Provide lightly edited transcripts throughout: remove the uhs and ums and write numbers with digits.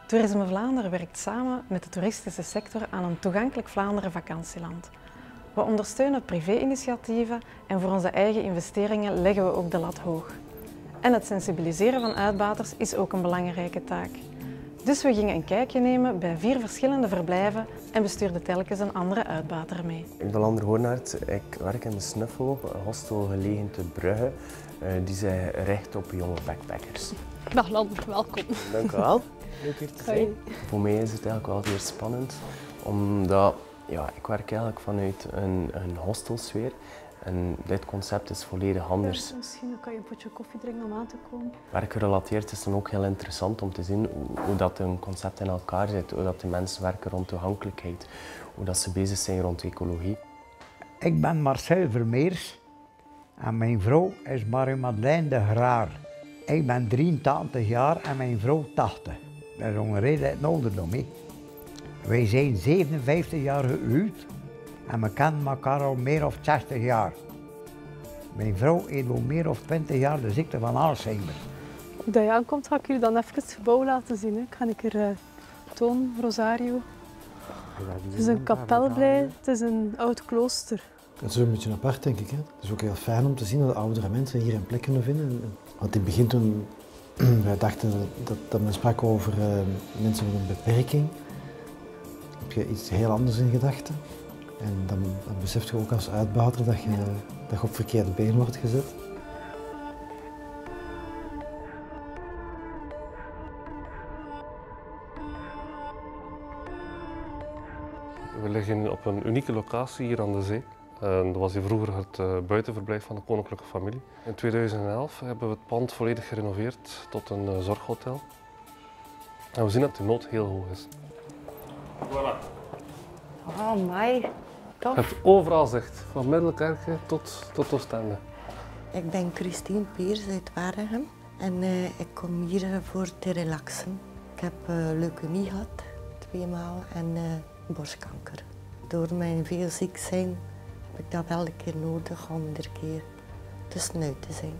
Toerisme Vlaanderen werkt samen met de toeristische sector aan een toegankelijk Vlaanderen vakantieland. We ondersteunen privé-initiatieven en voor onze eigen investeringen leggen we ook de lat hoog. En het sensibiliseren van uitbaters is ook een belangrijke taak. Dus we gingen een kijkje nemen bij 4 verschillende verblijven en we stuurden telkens een andere uitbater mee. Ik ben Lander Hoornaert, ik werk in de Snuffel, een hostel gelegen te Brugge. Die zijn richt op jonge backpackers. Dag Lander, welkom. Dank u wel. Leuk hier te zijn. Voor mij is het eigenlijk wel weer spannend, omdat ik werk eigenlijk vanuit een hostelsfeer. En dit concept is volledig anders. Ja, misschien kan je een potje koffie drinken om aan te komen. Werkgerelateerd is dan ook heel interessant om te zien hoe dat een concept in elkaar zit, hoe dat de mensen werken rond toegankelijkheid, hoe dat ze bezig zijn rond ecologie. Ik ben Marcel Vermeers en mijn vrouw is Marie-Madeleine de Graar. Ik ben 83 jaar en mijn vrouw 80. Dat is ongeveer een ouderdom. Wij zijn 57 jaar gehuwd en we kennen elkaar al meer dan 60 jaar. Mijn vrouw heeft al meer dan 20 jaar de ziekte van Alzheimer. Hoe je aankomt, ga ik jullie dan even het gebouw laten zien. Ik ga een keer tonen, Rosario. Het is een kapelblij, het is een oud klooster. Het is een beetje apart, denk ik. Hè? Het is ook heel fijn om te zien dat oudere mensen hier een plek kunnen vinden. Want in het begin toen wij dachten dat men sprak over mensen met een beperking, heb je iets heel anders in gedachten. En dan besef je ook als uitbater dat je op het verkeerde been wordt gezet. We liggen op een unieke locatie hier aan de zee. Dat was hier vroeger het buitenverblijf van de koninklijke familie. In 2011 hebben we het pand volledig gerenoveerd tot een zorghotel. En we zien dat de nood heel hoog is. Voilà. Oh, my. Tof. Het overal zicht, van Middelkerke tot Oostende. Ik ben Christine Peers uit Waregem en ik kom hier voor te relaxen. Ik heb leukemie gehad, 2 maal, en borstkanker. Door mijn veel ziek zijn heb ik dat wel een keer nodig om er een keer tussenuit te zijn.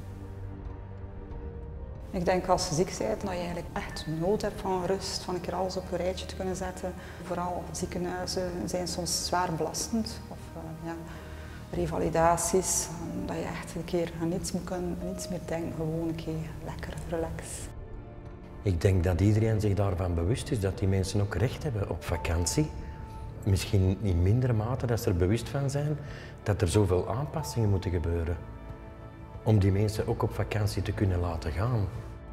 Ik denk als je ziek bent dat je eigenlijk echt nood hebt van rust, van een keer alles op een rijtje te kunnen zetten. Vooral ziekenhuizen zijn soms zwaar belastend. Of revalidaties, dat je echt een keer aan niets meer denkt, gewoon een keer lekker relax. Ik denk dat iedereen zich daarvan bewust is dat die mensen ook recht hebben op vakantie. Misschien in mindere mate dat ze er bewust van zijn dat er zoveel aanpassingen moeten gebeuren. Om die mensen ook op vakantie te kunnen laten gaan.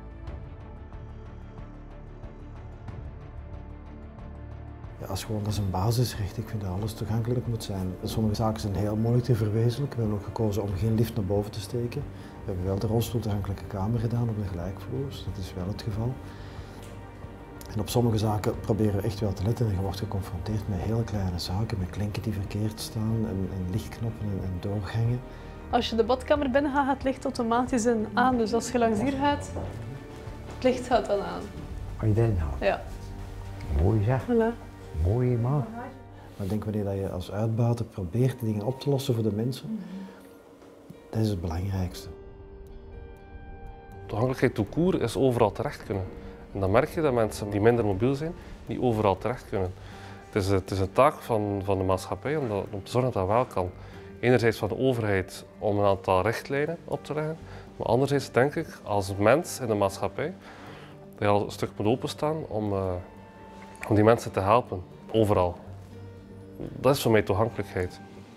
Ja, dat is een basisrecht. Ik vind dat alles toegankelijk moet zijn. Sommige zaken zijn heel moeilijk te verwezenlijken. We hebben ook gekozen om geen lift naar boven te steken. We hebben wel de rolstoeltoegankelijke kamer gedaan op de gelijkvloers. Dat is wel het geval. En op sommige zaken proberen we echt wel te letten en je wordt geconfronteerd met hele kleine zaken, met klinken die verkeerd staan en lichtknoppen en doorgangen. Als je de badkamer binnen gaat, gaat het licht automatisch aan. Dus als je langs hier gaat, het licht gaat dan aan. Als je daarin gaat. Ja. Mooi zeg. Voilà. Mooi man. Maar ik denk wanneer je als uitbater probeert die dingen op te lossen voor de mensen, dat is het belangrijkste. Toegankelijkheid tout court is overal terecht kunnen. En dan merk je dat mensen die minder mobiel zijn, niet overal terecht kunnen. Het is een taak van de maatschappij om te zorgen dat dat wel kan. Enerzijds van de overheid om een aantal richtlijnen op te leggen, maar anderzijds denk ik als mens in de maatschappij dat je al een stuk moet openstaan om die mensen te helpen, overal. Dat is voor mij toegankelijkheid.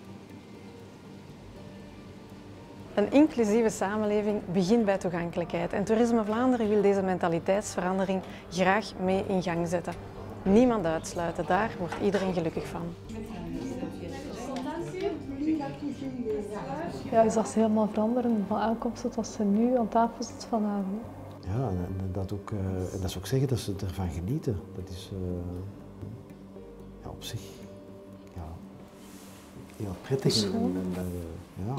Een inclusieve samenleving begint bij toegankelijkheid en Toerisme Vlaanderen wil deze mentaliteitsverandering graag mee in gang zetten. Niemand uitsluiten, daar wordt iedereen gelukkig van. Ja, je zag ze helemaal veranderen van aankomst tot als ze nu aan tafel zit vanavond. Ja, en dat is ook zeggen dat ze ervan genieten. Dat is op zich heel prettig. Ja.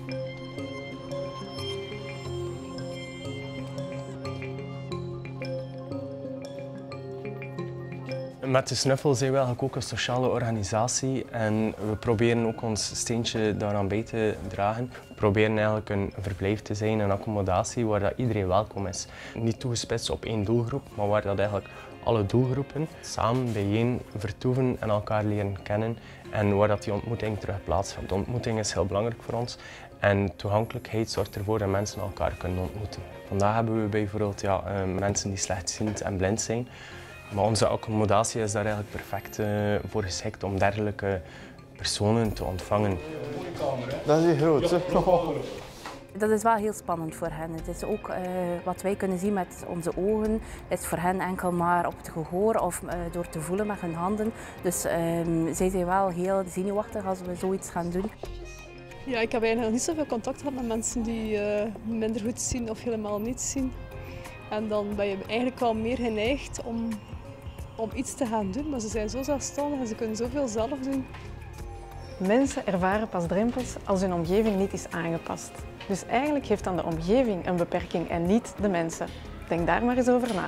Met de Snuffel zijn we eigenlijk ook een sociale organisatie en we proberen ook ons steentje daaraan bij te dragen proberen eigenlijk een verblijf te zijn, een accommodatie waar dat iedereen welkom is. Niet toegespitst op één doelgroep, maar waar dat eigenlijk alle doelgroepen samen bijeen vertoeven en elkaar leren kennen en waar dat die ontmoeting terug plaatsvindt. De ontmoeting is heel belangrijk voor ons en toegankelijkheid zorgt ervoor dat mensen elkaar kunnen ontmoeten. Vandaag hebben we bijvoorbeeld mensen die slechtziend en blind zijn, maar onze accommodatie is daar eigenlijk perfect voor geschikt om dergelijke personen te ontvangen. Dat is groot, hè? Dat is wel heel spannend voor hen. Het is ook wat wij kunnen zien met onze ogen, is voor hen enkel maar op het gehoor of door te voelen met hun handen. Dus zij zijn wel heel zenuwachtig als we zoiets gaan doen. Ja, ik heb eigenlijk nog niet zoveel contact gehad met mensen die minder goed zien of helemaal niet zien. En dan ben je eigenlijk al meer geneigd om iets te gaan doen, maar ze zijn zo zelfstandig en ze kunnen zoveel zelf doen. Mensen ervaren pas drempels als hun omgeving niet is aangepast. Dus eigenlijk heeft dan de omgeving een beperking en niet de mensen. Denk daar maar eens over na.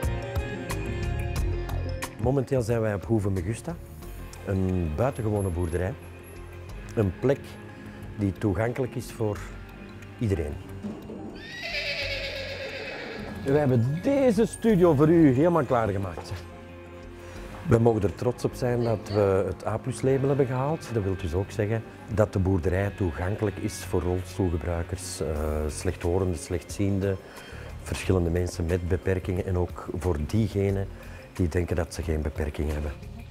Momenteel zijn wij op Hoeve Megusta, een buitengewone boerderij. Een plek die toegankelijk is voor iedereen. We hebben deze studio voor u helemaal klaargemaakt. We mogen er trots op zijn dat we het A+-label hebben gehaald. Dat wil dus ook zeggen dat de boerderij toegankelijk is voor rolstoelgebruikers, slechthorenden, slechtzienden, verschillende mensen met beperkingen en ook voor diegenen die denken dat ze geen beperking hebben.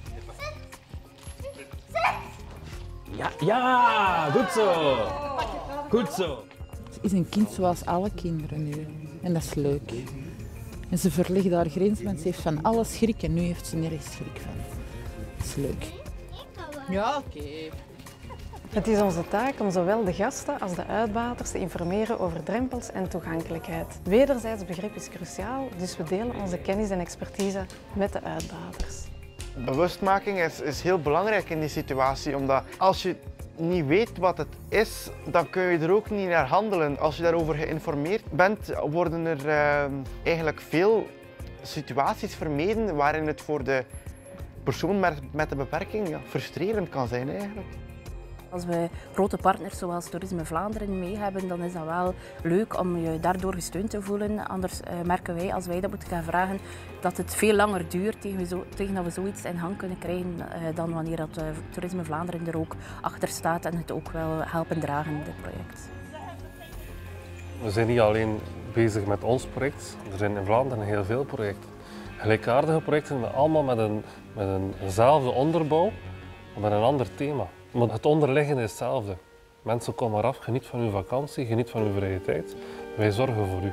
Ja, goed zo! Goed zo! Ze is een kind zoals alle kinderen nu en dat is leuk. En ze verleggen daar grenzen, want ze heeft van alles schrik en nu heeft ze nergens schrik van. Dat is leuk. Ja, oké. Het is onze taak om zowel de gasten als de uitbaters te informeren over drempels en toegankelijkheid. Wederzijds begrip is cruciaal, dus we delen onze kennis en expertise met de uitbaters. Bewustmaking is heel belangrijk in die situatie, omdat als je niet weet wat het is, dan kun je er ook niet naar handelen. Als je daarover geïnformeerd bent, worden er eigenlijk veel situaties vermeden waarin het voor de persoon met de beperking frustrerend kan zijn eigenlijk. Als we grote partners zoals Toerisme Vlaanderen mee hebben, dan is dat wel leuk om je daardoor gesteund te voelen. Anders merken wij, als wij dat moeten gaan vragen, dat het veel langer duurt tegen dat we zoiets in gang kunnen krijgen dan wanneer dat Toerisme Vlaanderen er ook achter staat en het ook wel helpen dragen in dit project. We zijn niet alleen bezig met ons project, er zijn in Vlaanderen heel veel projecten. Gelijkaardige projecten, maar allemaal met eenzelfde onderbouw, maar met een ander thema. Maar het onderliggende is hetzelfde. Mensen, kom maar af, geniet van uw vakantie, geniet van uw vrije tijd. Wij zorgen voor u.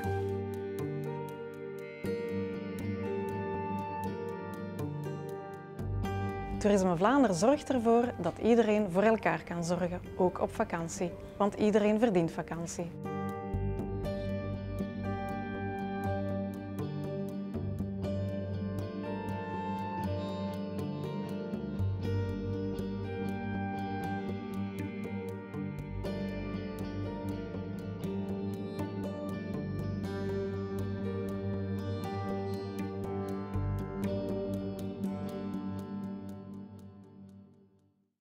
Toerisme Vlaanderen zorgt ervoor dat iedereen voor elkaar kan zorgen, ook op vakantie. Want iedereen verdient vakantie.